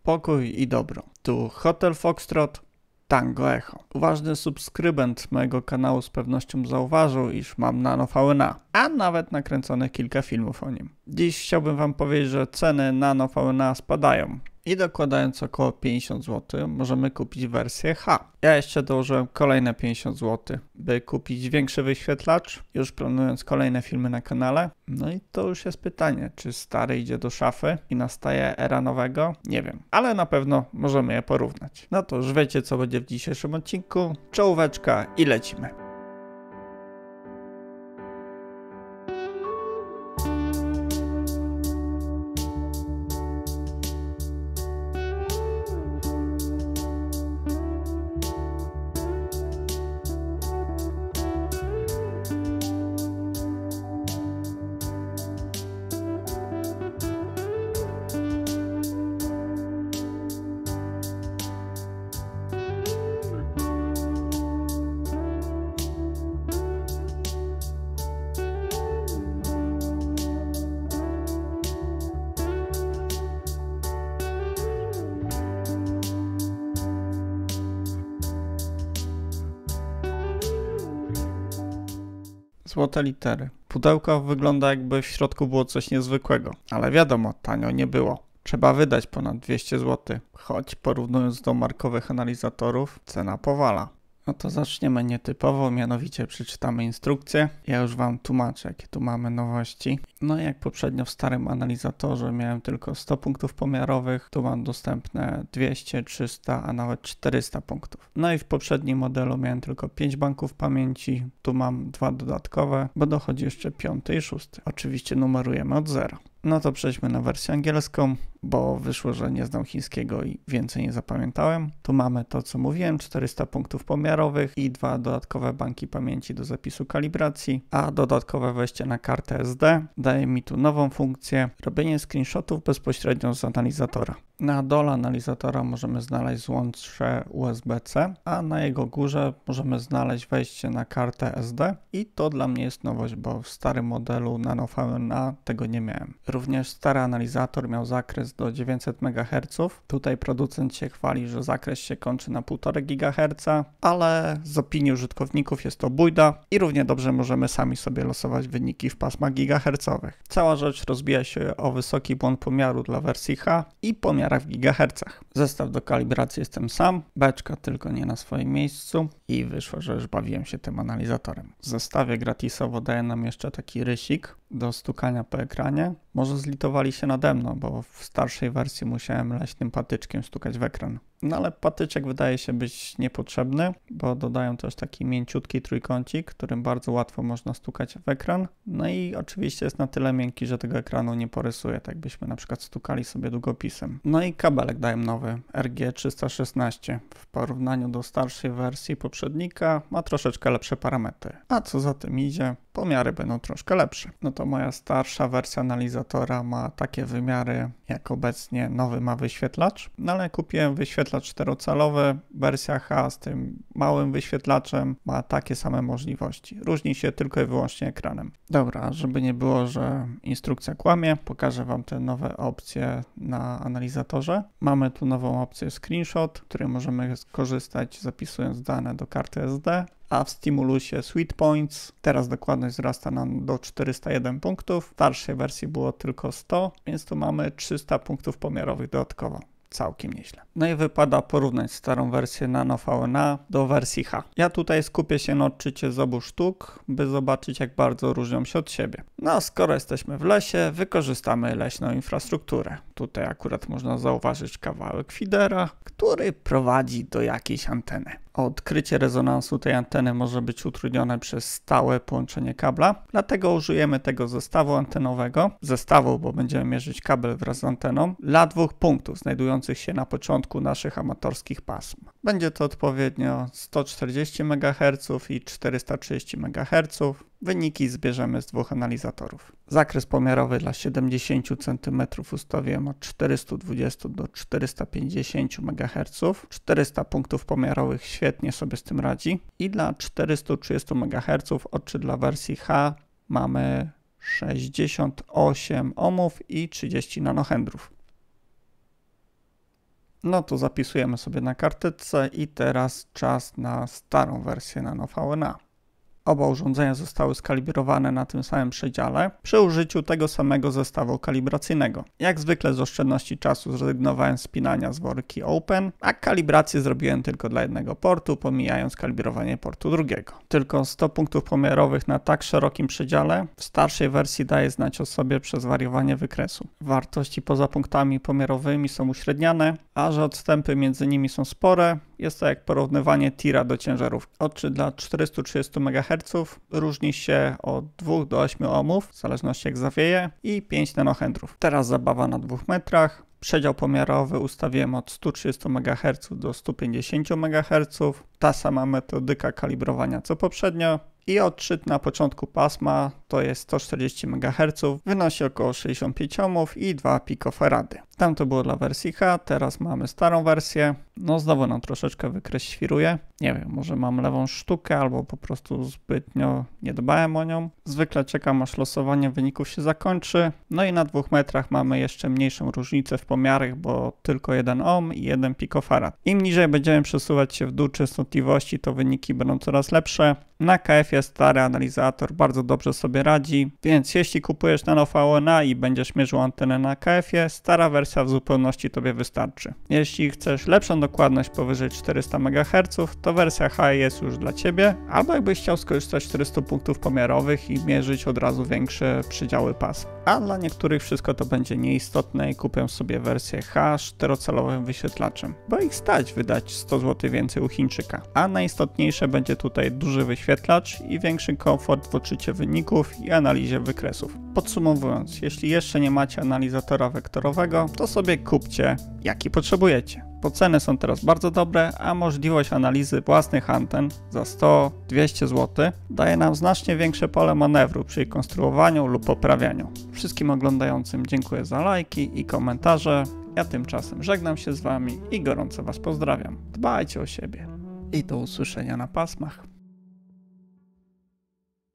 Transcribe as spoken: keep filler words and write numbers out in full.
pokój i dobro. Tu Hotel Foxtrot, Tango Echo. Uważny subskrybent mojego kanału z pewnością zauważył, iż mam Nano V N A, a nawet nakręcone kilka filmów o nim. Dziś chciałbym wam powiedzieć, że ceny Nano V N A spadają i dokładając około pięćdziesiąt złotych możemy kupić wersję H. Ja jeszcze dołożyłem kolejne pięćdziesiąt złotych, by kupić większy wyświetlacz, już planując kolejne filmy na kanale. No i to już jest pytanie, czy stary idzie do szafy i nastaje era nowego? Nie wiem, ale na pewno możemy je porównać. No to już wiecie, co będzie w dzisiejszym odcinku. Czołóweczka i lecimy. Złote litery. Pudełko wygląda, jakby w środku było coś niezwykłego, ale wiadomo, tanio nie było. Trzeba wydać ponad dwieście złotych, choć porównując do markowych analizatorów, cena powala. No to zaczniemy nietypowo, mianowicie przeczytamy instrukcję. Ja już wam tłumaczę, jakie tu mamy nowości. No i jak poprzednio w starym analizatorze miałem tylko sto punktów pomiarowych, tu mam dostępne dwieście, trzysta, a nawet czterysta punktów. No i w poprzednim modelu miałem tylko pięć banków pamięci, tu mam dwa dodatkowe, bo dochodzi jeszcze piąty i szósty. Oczywiście numerujemy od zera. No to przejdźmy na wersję angielską, bo wyszło, że nie znam chińskiego i więcej nie zapamiętałem. Tu mamy to, co mówiłem, czterysta punktów pomiarowych i dwa dodatkowe banki pamięci do zapisu kalibracji, a dodatkowe wejście na kartę S D daje mi tu nową funkcję, robienie screenshotów bezpośrednio z analizatora. Na dole analizatora możemy znaleźć złącze U S B C, a na jego górze możemy znaleźć wejście na kartę S D i to dla mnie jest nowość, bo w starym modelu Nano V N A tego nie miałem. Również stary analizator miał zakres do dziewięćset megaherców. Tutaj producent się chwali, że zakres się kończy na półtora gigaherca, ale z opinii użytkowników jest to bujda i równie dobrze możemy sami sobie losować wyniki w pasmach gigahercowych. Cała rzecz rozbija się o wysoki błąd pomiaru dla wersji H i pomiar w gigahercach. Zestaw do kalibracji jestem sam, beczka tylko nie na swoim miejscu i wyszło, że już bawiłem się tym analizatorem. W zestawie gratisowo daje nam jeszcze taki rysik do stukania po ekranie. Może zlitowali się nade mną, bo w starszej wersji musiałem leśnym patyczkiem stukać w ekran. No ale patyczek wydaje się być niepotrzebny, bo dodają też taki mięciutki trójkącik, którym bardzo łatwo można stukać w ekran. No i oczywiście jest na tyle miękki, że tego ekranu nie porysuje, tak byśmy na przykład stukali sobie długopisem. No i kabelek dają nowy, R G trzysta szesnaście. W porównaniu do starszej wersji poprzednika ma troszeczkę lepsze parametry. A co za tym idzie, pomiary będą troszkę lepsze. No to moja starsza wersja analizatora ma takie wymiary, jak obecnie nowy ma wyświetlacz. No ale kupiłem wyświetlacz czterocalowy, wersja H z tym małym wyświetlaczem ma takie same możliwości. Różni się tylko i wyłącznie ekranem. Dobra, żeby nie było, że instrukcja kłamie, pokażę wam te nowe opcje na analizatorze. Mamy tu nową opcję screenshot, której możemy skorzystać zapisując dane do karty S D. A w Stimulusie Sweet Points teraz dokładność wzrasta nam do czterysta jeden punktów. W starszej wersji było tylko sto, więc tu mamy trzysta punktów pomiarowych dodatkowo. Całkiem nieźle. No i wypada porównać starą wersję Nano V N A do wersji H. Ja tutaj skupię się na odczycie z obu sztuk, by zobaczyć, jak bardzo różnią się od siebie. No a skoro jesteśmy w lesie, wykorzystamy leśną infrastrukturę. Tutaj akurat można zauważyć kawałek feedera, który prowadzi do jakiejś anteny. Odkrycie rezonansu tej anteny może być utrudnione przez stałe połączenie kabla, dlatego użyjemy tego zestawu antenowego, zestawu, bo będziemy mierzyć kabel wraz z anteną, dla dwóch punktów znajdujących się na początku naszych amatorskich pasm. Będzie to odpowiednio sto czterdzieści megaherców i czterysta trzydzieści megaherców. Wyniki zbierzemy z dwóch analizatorów. Zakres pomiarowy dla siedemdziesięciu centymetrów ustawiłem od czterystu dwudziestu do czterystu pięćdziesięciu megaherców. czterysta punktów pomiarowych świetnie sobie z tym radzi. I dla czterystu trzydziestu megaherców, czy dla wersji H, mamy sześćdziesiąt osiem ohmów i trzydzieści nanohendrów. No to zapisujemy sobie na karteczce i teraz czas na starą wersję Nano V N A. Oba urządzenia zostały skalibrowane na tym samym przedziale przy użyciu tego samego zestawu kalibracyjnego. Jak zwykle z oszczędności czasu zrezygnowałem z spinania z worki Open, a kalibrację zrobiłem tylko dla jednego portu, pomijając kalibrowanie portu drugiego. Tylko sto punktów pomiarowych na tak szerokim przedziale w starszej wersji daje znać o sobie przez wariowanie wykresu. Wartości poza punktami pomiarowymi są uśredniane, a że odstępy między nimi są spore, jest to jak porównywanie tira do ciężarów. Odczyt dla czterysta trzydzieści megaherców różni się od dwóch do ośmiu ohmów, w zależności jak zawieje, i pięć nanohenrów. Teraz zabawa na dwóch metrach. Przedział pomiarowy ustawiłem od stu trzydziestu megaherców do stu pięćdziesięciu megaherców. Ta sama metodyka kalibrowania co poprzednio. I odczyt na początku pasma to jest sto czterdzieści megaherców, wynosi około sześćdziesiąt pięć ohmów i dwa pikofarady. Tam to było dla wersji H, teraz mamy starą wersję. No znowu nam troszeczkę wykres świruje. Nie wiem, może mam lewą sztukę albo po prostu zbytnio nie dbałem o nią. Zwykle czekam aż losowanie wyników się zakończy. No i na dwóch metrach mamy jeszcze mniejszą różnicę w pomiarach, bo tylko jeden ohm i jeden pikofarad. Im niżej będziemy przesuwać się w dół częstotliwości, to wyniki będą coraz lepsze. Na K F-ie stary analizator bardzo dobrze sobie radzi, więc jeśli kupujesz Nano V N A i będziesz mierzył antenę na K F-ie, stara wersja w zupełności tobie wystarczy. Jeśli chcesz lepszą dokładność powyżej czterystu megaherców, to wersja H jest już dla ciebie, albo jakbyś chciał skorzystać z czterystu punktów pomiarowych i mierzyć od razu większe przydziały pasm. A dla niektórych wszystko to będzie nieistotne i kupię sobie wersję H z czterocalowym wyświetlaczem, bo ich stać wydać sto złotych więcej u Chińczyka. A najistotniejsze będzie tutaj duży wyświetlacz i większy komfort w odczycie wyników i analizie wykresów. Podsumowując, jeśli jeszcze nie macie analizatora wektorowego, to sobie kupcie jaki potrzebujecie. Bo ceny są teraz bardzo dobre, a możliwość analizy własnych anten za sto do dwieście złotych daje nam znacznie większe pole manewru przy ich konstruowaniu lub poprawianiu. Wszystkim oglądającym dziękuję za lajki i komentarze. Ja tymczasem żegnam się z wami i gorąco was pozdrawiam. Dbajcie o siebie i do usłyszenia na pasmach.